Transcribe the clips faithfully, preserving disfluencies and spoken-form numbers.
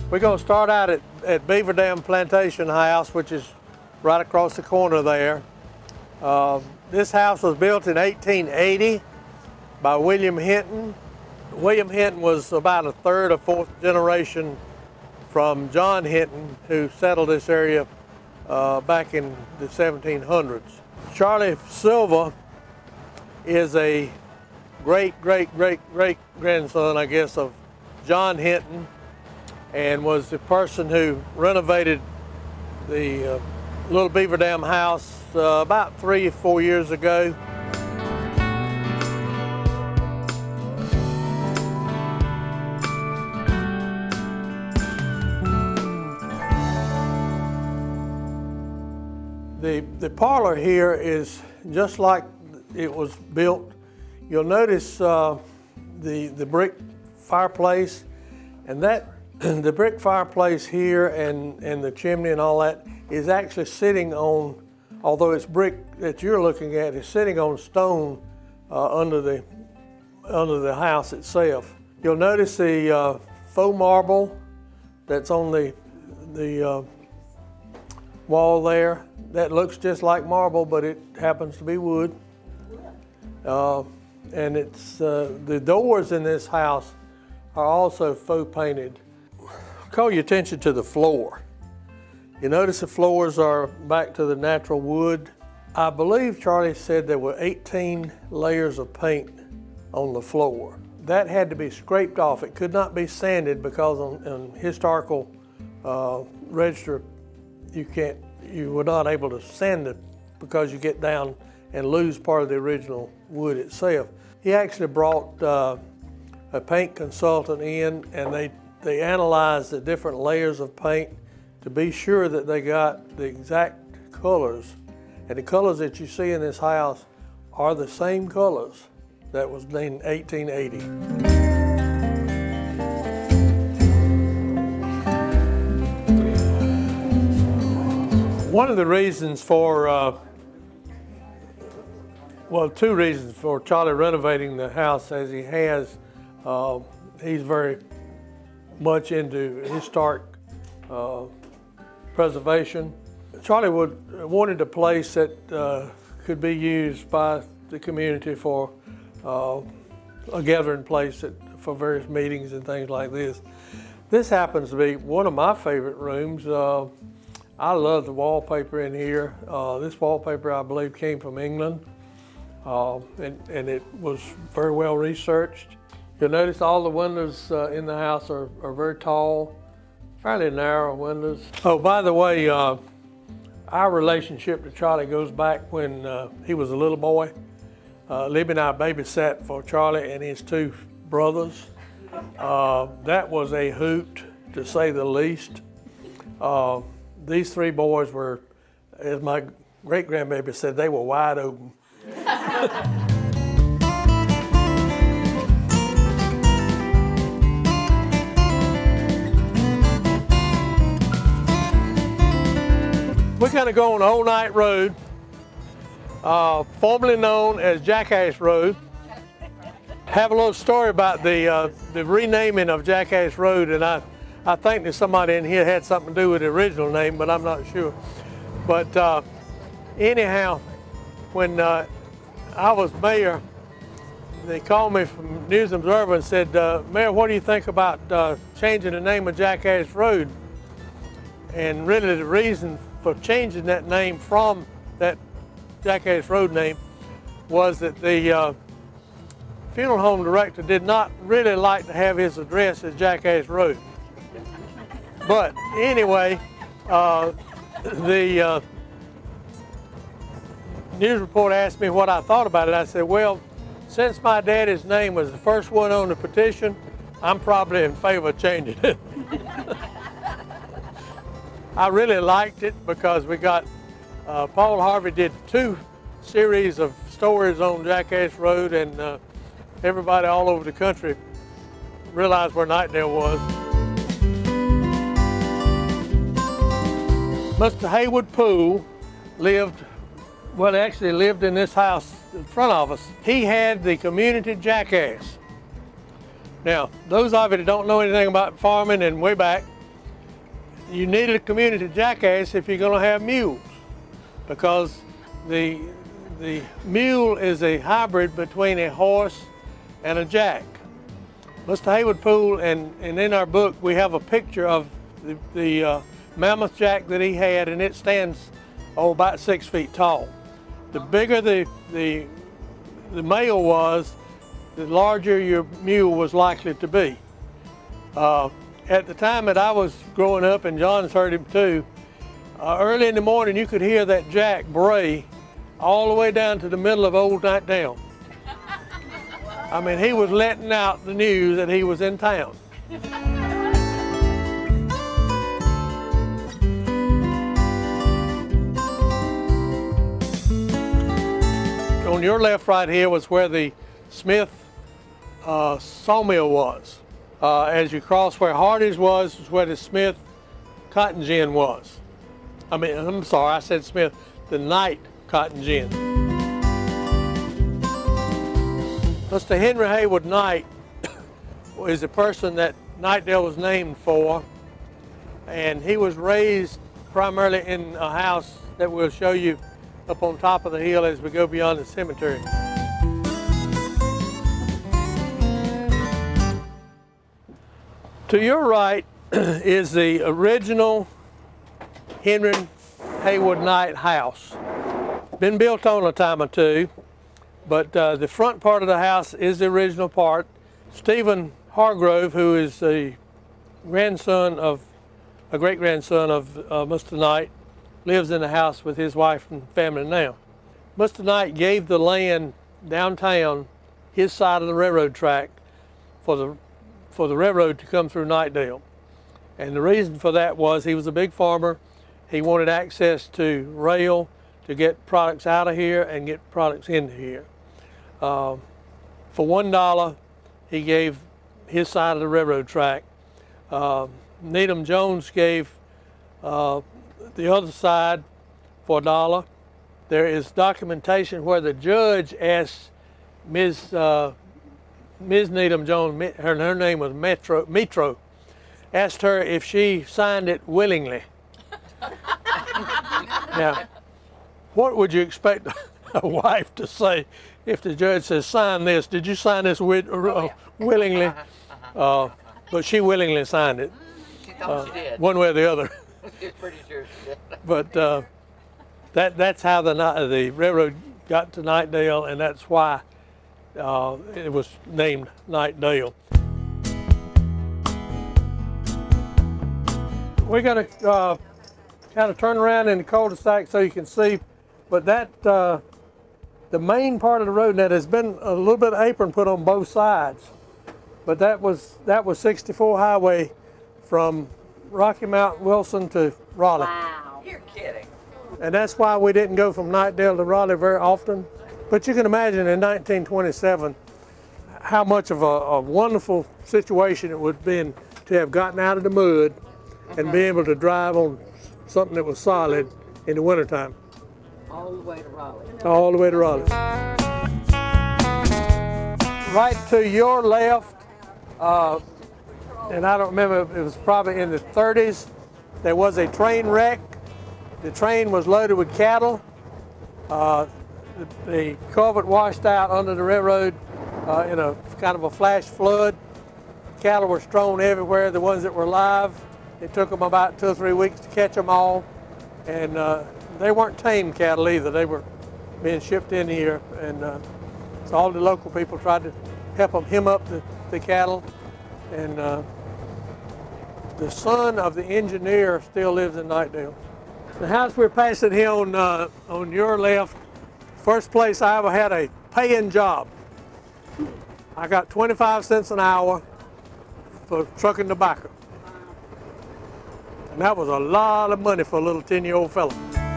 We're going to start out at, at Beaver Dam Plantation House, which is right across the corner there. Uh, this house was built in eighteen eighty by William Hinton. William Hinton was about a third or fourth generation from John Hinton, who settled this area uh, back in the seventeen hundreds. Charlie Silva is a great, great, great, great grandson, I guess, of John Hinton, and was the person who renovated the uh, little Beaver Dam house uh, about three or four years ago. The, the parlor here is just like it was built. You'll notice uh, the, the brick fireplace, and that the brick fireplace here and, and the chimney and all that is actually sitting on, although it's brick that you're looking at, is sitting on stone uh, under, the, under the house itself. You'll notice the uh, faux marble that's on the, the uh, wall there. That looks just like marble, but it happens to be wood. Uh, and it's uh, the doors in this house are also faux painted. Call your attention to the floor. You notice the floors are back to the natural wood. I believe Charlie said there were eighteen layers of paint on the floor. That had to be scraped off. It could not be sanded because on, on historical uh, register, you can't, you were not able to sand it because you get down and lose part of the original wood itself. He actually brought uh, a paint consultant in, and they, they analyzed the different layers of paint to be sure that they got the exact colors. And the colors that you see in this house are the same colors that was in eighteen eighty. One of the reasons for, uh, well, two reasons for Charlie renovating the house as he has. Uh, he's very much into historic uh, preservation. Charlie would, wanted a place that uh, could be used by the community for uh, a gathering place that, for various meetings and things like this. This happens to be one of my favorite rooms. Uh, I love the wallpaper in here. Uh, this wallpaper, I believe, came from England, uh, and, and it was very well researched. You'll notice all the windows uh, in the house are, are very tall, fairly narrow windows. Oh, by the way, uh, our relationship to Charlie goes back when uh, he was a little boy. Uh, Libby and I babysat for Charlie and his two brothers. Uh, that was a hoot, to say the least. Uh, These three boys were, as my great-grandbaby said, they were wide open. We're going to go on Old Knight Road, uh, formerly known as Jackass Road. Have a little story about the, uh, the renaming of Jackass Road, and I I think that somebody in here had something to do with the original name, but I'm not sure. But uh, anyhow, when uh, I was mayor, they called me from News and Observer and said, uh, Mayor, what do you think about uh, changing the name of Jackass Road? And really the reason for changing that name from that Jackass Road name was that the uh, funeral home director did not really like to have his address as Jackass Road. But anyway, uh, the uh, news report asked me what I thought about it. I said, well, since my daddy's name was the first one on the petition, I'm probably in favor of changing it. I really liked it because we got, uh, Paul Harvey did two series of stories on Jackass Road, and uh, everybody all over the country realized where Knightdale was. Mister Haywood Poole lived, well, he actually lived in this house in front of us. He had the community jackass. Now, those of you that don't know anything about farming and way back, you needed a community jackass if you're going to have mules, because the, the mule is a hybrid between a horse and a jack. Mister Haywood Poole, and, and in our book we have a picture of the, the uh, mammoth jack that he had, and it stands oh, about six feet tall. The bigger the, the, the male was, the larger your mule was likely to be. Uh, at the time that I was growing up, and John's heard him too, uh, early in the morning you could hear that jack bray all the way down to the middle of old Knightdale. I mean, he was letting out the news that he was in town. On your left right here was where the Smith uh, sawmill was. Uh, as you cross where Hardy's was, is where the Smith cotton gin was. I mean, I'm sorry, I said Smith, the Knight cotton gin. Mister Henry Haywood Knight is the person that Knightdale was named for, and he was raised primarily in a house that we'll show you up on top of the hill as we go beyond the cemetery. To your right is the original Henry Haywood Knight house. Been built on a time or two, but uh, the front part of the house is the original part. Stephen Hargrove, who is the grandson of, a great-grandson of uh, Mister Knight, lives in the house with his wife and family now. Mister Knight gave the land downtown, his side of the railroad track, for the for the railroad to come through Knightdale. And the reason for that was he was a big farmer. He wanted access to rail to get products out of here and get products into here. Uh, for one dollar, he gave his side of the railroad track. Uh, Needham Jones gave uh, the other side for a dollar. There is documentation where the judge asked Miz Uh, Miz Needham Jones, her, her name was Metro, Metro, asked her if she signed it willingly. Now, what would you expect a wife to say if the judge says, sign this? Did you sign this with, uh, willingly? Uh, but she willingly signed it. She thought uh, she did. One way or the other. She's pretty sure she did. But uh, that, that's how the, the railroad got to Knightdale, and that's why Uh, it was named Knightdale. We're going to uh, kind of turn around in the cul-de-sac so you can see, but that uh, the main part of the road, now there's been a little bit of apron put on both sides, but that was that was sixty-four highway from Rocky Mount Wilson to Raleigh. Wow, you're kidding. And that's why we didn't go from Knightdale to Raleigh very often. But you can imagine in nineteen twenty-seven how much of a, a wonderful situation it would have been to have gotten out of the mud and be able to drive on something that was solid in the wintertime. All the way to Raleigh. All the way to Raleigh. Right to your left, uh, and I don't remember, it was probably in the thirties, there was a train wreck. The train was loaded with cattle. Uh, The, the culvert washed out under the railroad uh, in a kind of a flash flood. Cattle were strewn everywhere, the ones that were alive. It took them about two or three weeks to catch them all. And uh, they weren't tame cattle either. They were being shipped in here. And uh, so all the local people tried to help them hem up the, the cattle. And uh, the son of the engineer still lives in Knightdale. The house we're passing here on, uh, on your left, first place I ever had a paying job. I got twenty-five cents an hour for trucking tobacco. And that was a lot of money for a little ten-year-old fella.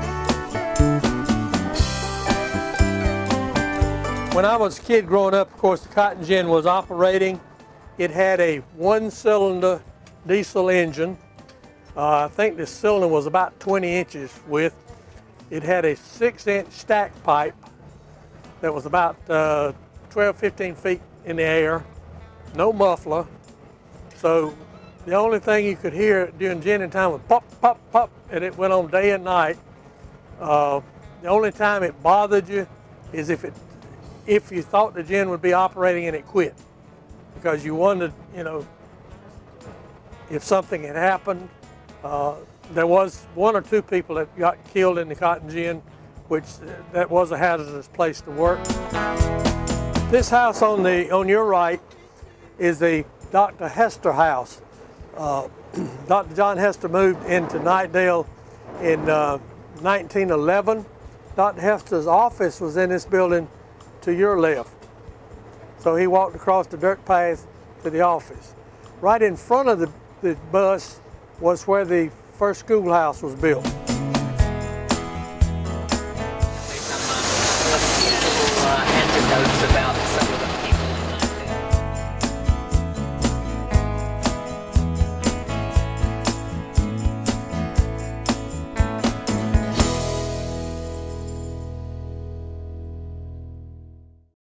When I was a kid growing up, of course, the cotton gin was operating. It had a one-cylinder diesel engine. Uh, I think the cylinder was about twenty inches width. It had a six-inch stack pipe that was about uh, twelve, fifteen feet in the air, no muffler. So The only thing you could hear during ginning time was pop, pop, pop, and it went on day and night. Uh, the only time it bothered you is if it, if you thought the gin would be operating and it quit, because you wondered, you know, if something had happened. Uh, there was one or two people that got killed in the cotton gin, which uh, that was a hazardous place to work. This house on the on your right is the Doctor Hester house. Uh, Doctor John Hester moved into Knightdale in uh, nineteen eleven. Doctor Hester's office was in this building to your left. So he walked across the dirt path to the office. Right in front of the, the bus was where the first schoolhouse was built.